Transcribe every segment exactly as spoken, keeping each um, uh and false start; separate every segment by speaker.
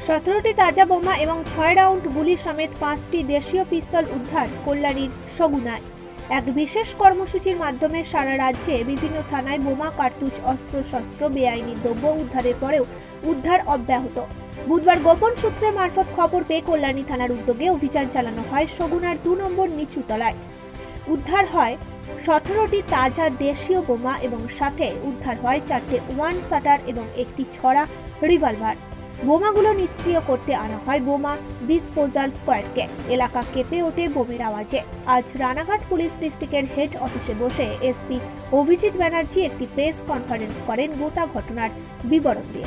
Speaker 1: সতেরোটি তাজা বোমা এবং ছয় রাউন্ড গুলি সমেত পাঁচটি দেশীয় পিস্তল উদ্ধার কল্যাণীর সগুনায়। এক বিশেষ কর্মসূচির মাধ্যমে সারা রাজ্যে বিভিন্ন থানায় বোমা, কার্তুজ, অস্ত্রশস্ত্র, বেআইনি দ্রব্য উদ্ধারের পরেও উদ্ধার অব্যাহত। বুধবার গোপন সূত্রে মারফত খবর পেয়ে কল্যাণী থানার উদ্যোগে অভিযান চালানো হয় সগুনার দু নম্বর নিচুতলায়। উদ্ধার হয় সতেরোটি তাজা দেশীয় বোমা এবং সাথে উদ্ধার হয় চারটে ওয়ান শাটার এবং একটি ছড়া রিভলভার। বোমাগুলো নিষ্ক্রিয় করতে আনা হয় বোমা ডিসপোজাল স্কোয়াডকে। এলাকা কেঁপে ওঠে বোমের আওয়াজে। আজ রানাঘাট পুলিশ ডিস্ট্রিক্টের হেড অফিসে বসে এসপি অভিজিৎ ব্যানার্জি একটি প্রেস কনফারেন্স করেন গোটা ঘটনার বিবরণ দিয়ে।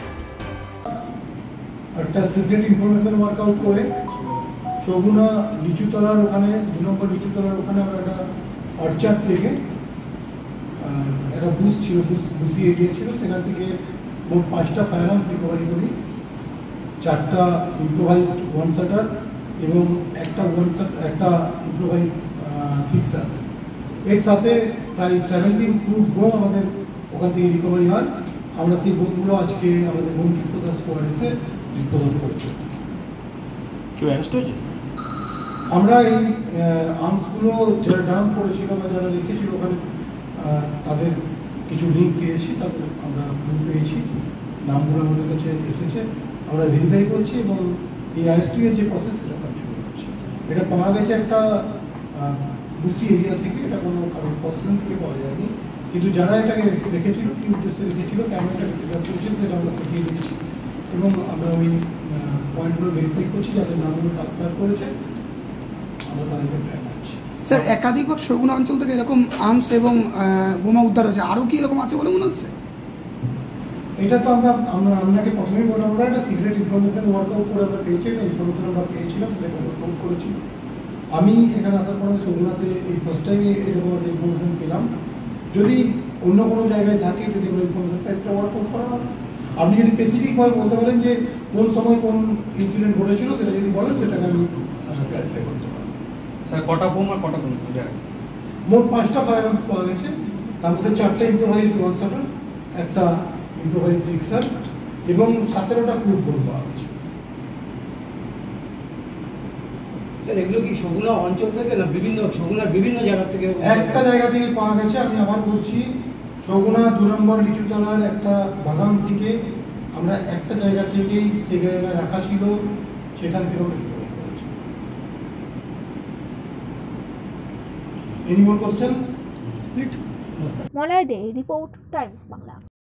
Speaker 2: একটা সিক্রেট ইনফরমেশন ওয়ার্কআউট করে সগুনা নিচুতলার ওখানে দু নম্বর নিচুতলার ওখানে আমরা একটা অর্চার্ড থেকে একটা বুস ছিল, বুস বুসি এরিয়া ছিল, সেখান থেকে মোট পাঁচটা ফায়ার আর্মস রিকভারি করি, চারটা ইম্প্রোভাইজড ওয়ান শাটার এবং একটা ওয়ান একটা ইম্প্রোভাইজড সিক্সার। এর সাথে প্রায় সেভেন্টিন ক্রুড বোম আমাদের ওখান থেকে রিকভারি হয়। আমরা সেই বোমগুলো আজকে আমাদের বোম ডিসপোজাল স্কোয়াড এসে ডিসপোজাল করছি।
Speaker 3: কেউ অ্যারেস্ট হয়েছে?
Speaker 2: আমরা এই আর্মসগুলো যারা ডাম্প করেছিল বা যারা রেখেছিল ওখানে তাদের কিছু লিঙ্ক পেয়েছি, তাদের আমরা পেয়েছি, নামগুলো আমাদের কাছে এসেছে, আমরা ভেরিফাই করছি এবং এই অ্যারেস্টিংয়ের যে প্রসেস সেটা কন্টিনিউ হচ্ছে। এটা পাওয়া গেছে একটা বুসি এরিয়া থেকে, এটা কোনো কারোর পজিশন থেকে পাওয়া যায়নি, কিন্তু যারা এটাকে রেখেছিল, কী উদ্দেশ্যে রেখেছিল, কেন এটা রিজার্ভ করেছিল সেটা আমরা দেখিয়ে দিয়েছি এবং আমরা ওই পয়েন্টগুলো ভেরিফাই করছি, যাদের নামগুলো ট্রান্সফার করেছে আমরা তাদেরকে ট্র্যাক করছি।
Speaker 4: স্যার, একাধিকবার সগুনা অঞ্চল থেকে এরকম আর্মস এবং বোমা উদ্ধার হয়েছে, আরও কি এরকম আছে বলে মনে হচ্ছে?
Speaker 2: এটা তো আমরা আমরা আপনাকে প্রথমেই বললাম, আমরা একটা সিক্রেট ইনফরমেশন ওয়ার্কআউট করে আমরা পেয়েছি, একটা ইনফরমেশন আমরা পেয়েছিলাম, সেটাকে ওয়ার্কআউট করেছি। আমি এখানে আসার পর আমি সগুনাতে এই ফার্স্ট টাইমে এরকম একটা ইনফরমেশন পেলাম। যদি অন্য কোনো জায়গায় থাকে, যদি আমরা ইনফরমেশন পাই, সেটা ওয়ার্কআউট করা হবে। আপনি যদি স্পেসিফিকভাবে বলতে পারেন যে কোন সময় কোন ইনসিডেন্ট ঘটেছিল, সেটা যদি বলেন সেটাকে আমি ক্লারিফাই করতে পারবো।
Speaker 3: স্যার, কটা বোম আর কটা বোম?
Speaker 2: মোট পাঁচটা ফায়ার আর্মস পাওয়া গেছে, তার মধ্যে চারটে ইম্প্রোভাইজ ওয়ান শাটার, একটা ইম্প্রোভাইজ সিক্সার এবং সতেরোটা ক্রুড বোম পাওয়া গেছে।
Speaker 5: স্যার, এগুলো কি সগুনা অঞ্চল থেকে না বিভিন্ন সগুনার বিভিন্ন জায়গা থেকে?
Speaker 2: একটা জায়গা থেকে পাওয়া গেছে, আমি আবার বলছি, সগুনা দু নম্বর নিচুতলার একটা বাগান থেকে আমরা একটা জায়গা থেকেই সে জায়গায় রাখা ছিল, সেখান থেকে আমরা রিকভারি করেছি। Any more question?
Speaker 1: Malay De, report, Times Bangla.